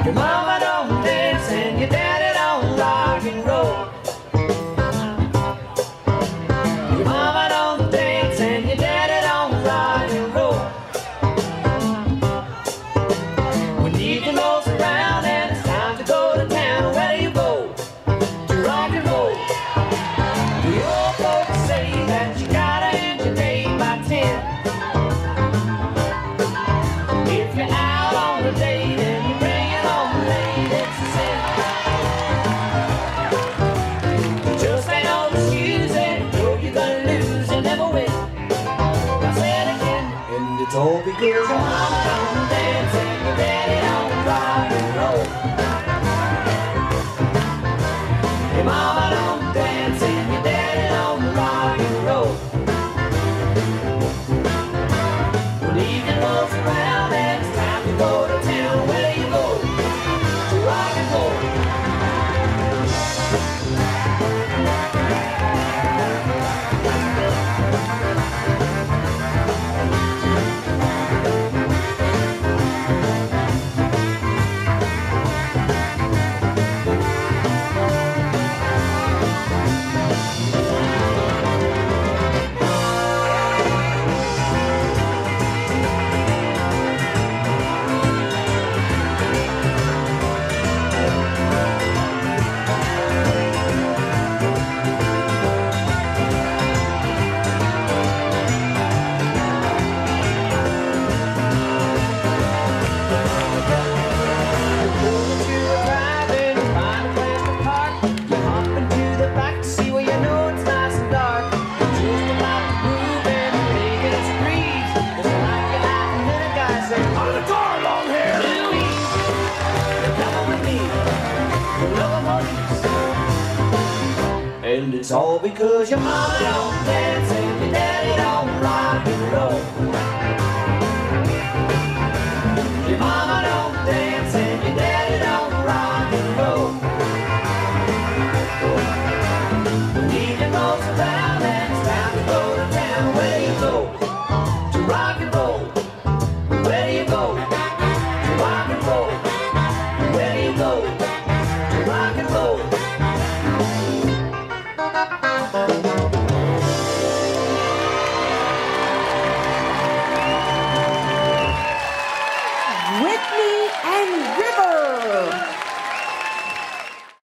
Your mama don't dance and your daddy don't rock and roll. Your mama don't dance and your daddy don't rock and roll. When evening rolls around and it's time to go to town, where do you go? To rock and roll. The old folks say that you gotta end your day by 10. If you're out on a date and you bring it home late, it's a sin. Just ain't no excuse it. Know you're gonna lose and never win. I said again, and it's all because your mama don't dance and your daddy don't rock and roll. Your mama don't dance and your daddy don't rock and roll. When evening rolls around and it's time to go to town, where do you go? To rock and roll. And it's all because your mama don't dance and your daddy don't rock and roll.